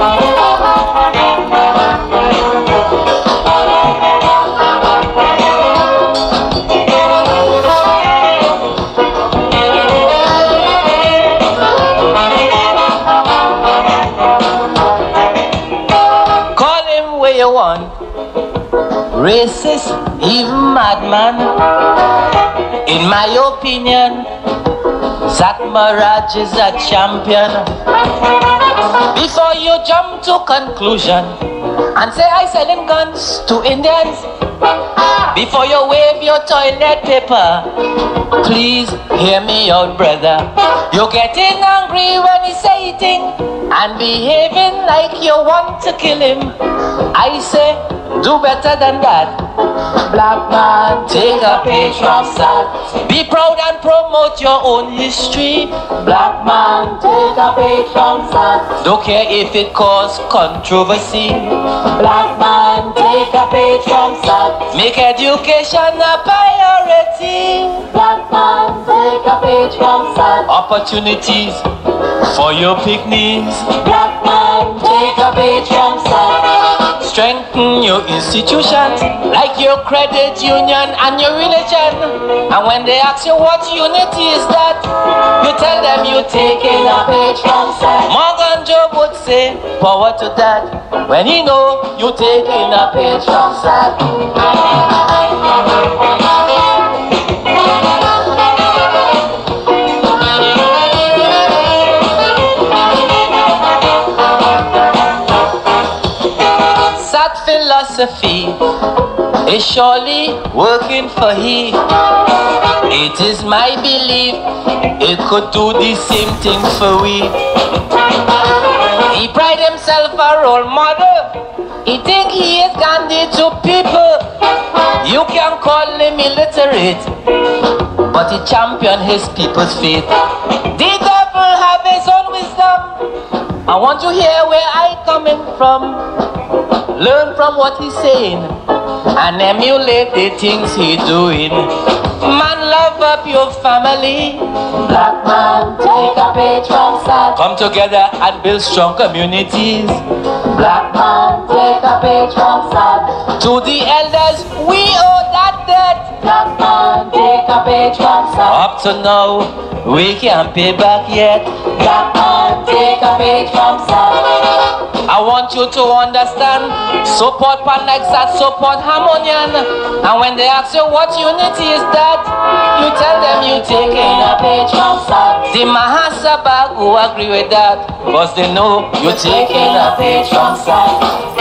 Racist, even madman. In my opinion, Maharaj is a champion. Before you jump to conclusion and say I selling guns to Indians, before you wave your toilet paper, please hear me out, brother. You're getting angry when he's saying and behaving like you want to kill him. I say, do better than that. Black man, take a page from Sat. Be proud and promote your own history. Black man, take a page from Sat. Don't care if it causes controversy. Black man, take a page from Sat. Make education a priority. Black man, take a page from Sat. Opportunities for your picnics. Black man, take a page from Sat. Strengthen your institutions like your credit union and your religion. And when they ask you what unity is that, you tell them you're taking a page from Sat. Morgan Job would say, power to that, when he know you're taking a page from Sat. Philosophy is surely working for he. It is my belief it could do the same thing for we. He pride himself a role model. He think he is Gandhi to people. You can call him illiterate, but he champion his people's faith. The devil have his own wisdom. I want to hear where I coming from. Learn from what he's saying and emulate the things he's doing. Man, love up your family. Black man, take a page from Sat. Come together and build strong communities. Black man, take a page from Sat. To the elders, we owe that debt. Black man, take a page from Sat. Up to now, we can't pay back yet. Black man, take a page from Sat. I want you to understand, support Panaxa, support Harmonian. And when they ask you what unity is that, you tell them you're taking a page from Sat. The Mahasabha will agree with that, because they know you're taking a page from Sat.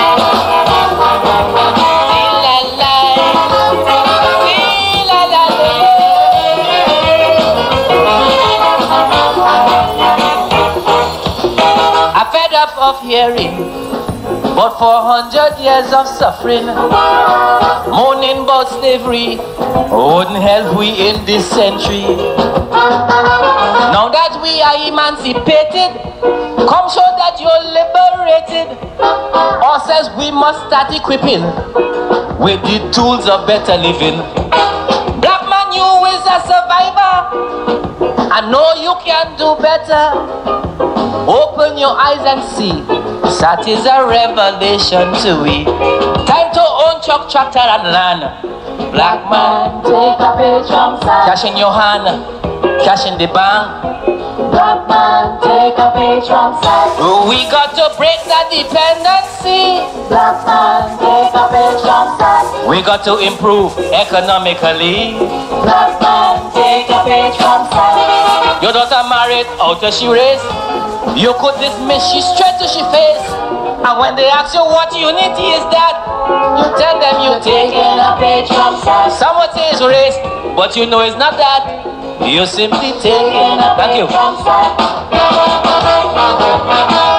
Of hearing, but 400 years of suffering, moaning about slavery wouldn't help we in this century. Now that we are emancipated, come show that you're liberated. Or says we must start equipping with the tools of better living. Black man, you is a survivor. I know you can do better. Open your eyes and see. That is a revelation to we. Time to own truck, tractor and land. Black man, take a page from Sat. Cash in your hand, cash in the bank. Black man, take a page from Sat. We got to break that dependency. Black man, take a page from Sat. We got to improve economically. Black man, take a page from Sat. Your daughter married out of she race. You could dismiss she straight to she face. And when they ask you what unity is that, you tell them you're taking a page from Sat. Someone says race, but you know it's not that. You're simply taking a page from Sat.